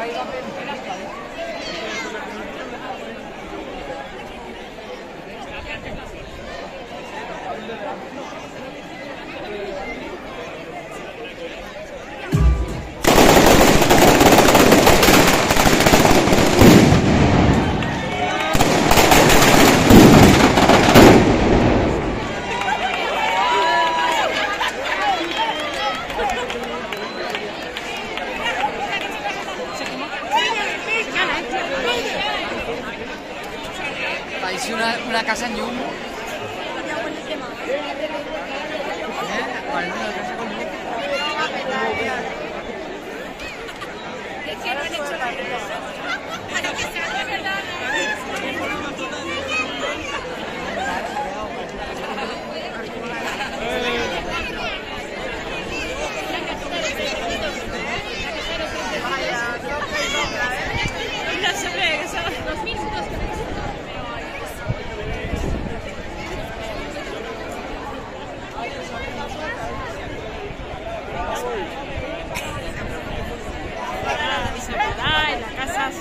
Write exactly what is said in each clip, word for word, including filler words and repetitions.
Parece una, una casa en Yum. ¿Eh? Parece una casa con Yum. Es que no han hecho la cosa. Para que sea de verdad. No se ve, son dos minutos. En las casas.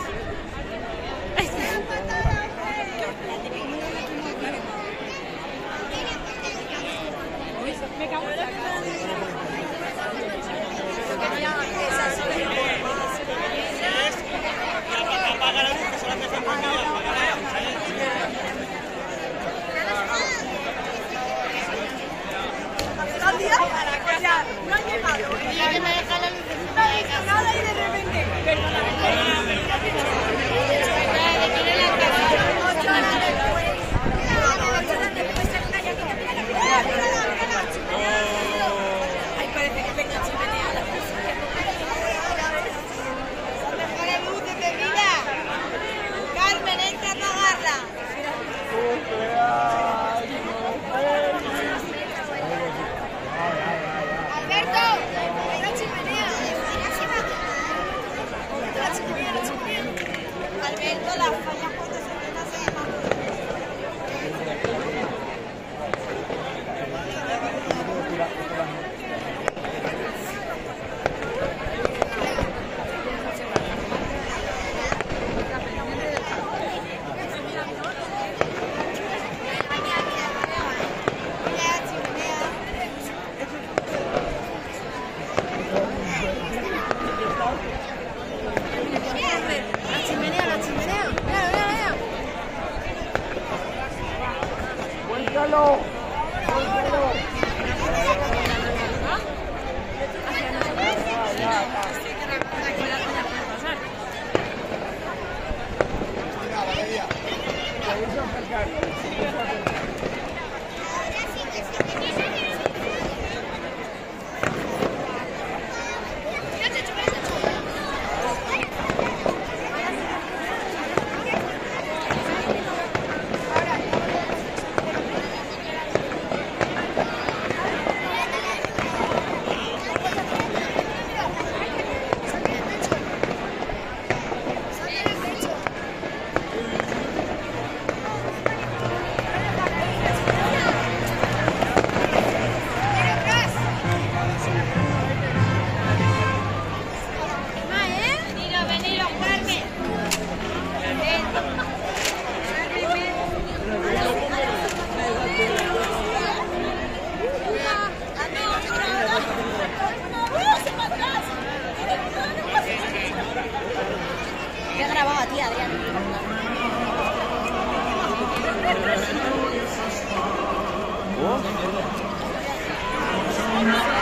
Me cago en la no han llegado. Ya que me deja la luz. No he visto nada y de repente. Perdóname. Ay, parece que venga chimenea la cosa. ¡Las luces de vida! Carmen, entra a apagarla. Alberto, la chimenea. La chimenea, la chimenea. Alberto, las fallas cuando se meta se llaman. Oh.